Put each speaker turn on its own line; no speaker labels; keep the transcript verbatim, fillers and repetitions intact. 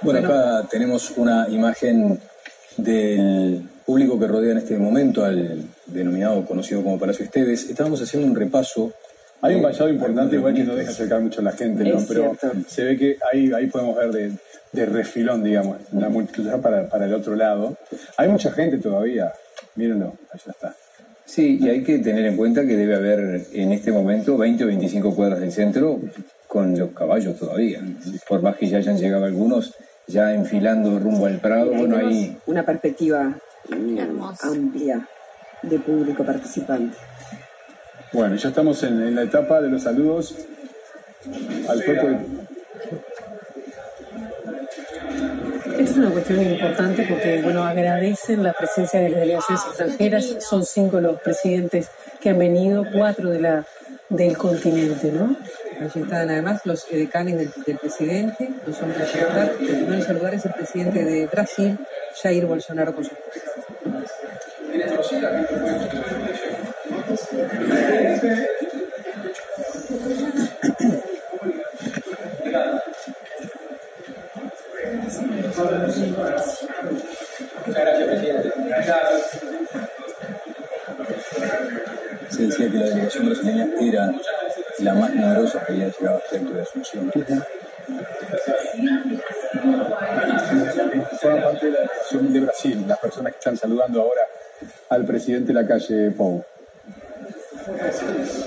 Bueno, acá tenemos una imagen del público que rodea en este momento al denominado, conocido como Palacio Esteves. Estábamos haciendo un repaso.
Hay un vallado importante igual que no deja acercar mucho a la gente, ¿no? Pero se ve que ahí, ahí podemos ver de, de refilón, digamos, la multitud para, para el otro lado. Hay mucha gente todavía, mírenlo, allá está.
Sí, y hay que tener en cuenta que debe haber en este momento veinte o veinticinco cuadras del centro con los caballos todavía. Por más que ya hayan llegado algunos, ya enfilando rumbo al Prado,
ahí
bueno, ahí...
Una perspectiva hermosa, amplia de público participante.
Bueno, ya estamos en, en la etapa de los saludos al cuerpo de...
Esta es una cuestión importante porque, bueno, agradecen la presencia de las delegaciones extranjeras. Son cinco los presidentes que han venido, cuatro de la, del continente, ¿no?
Allí están además los edecanes del, del presidente, los hombres a saludar. El primero en saludar es el presidente de Brasil, Jair Bolsonaro, con su esposa.
Muchas gracias, presidente. Se decía que la delegación brasileña era la más numerosa que había llegado hasta dentro de Asunción.
Forma parte de la delegación de Brasil, las personas que están saludando ahora al presidente de la calle Pou.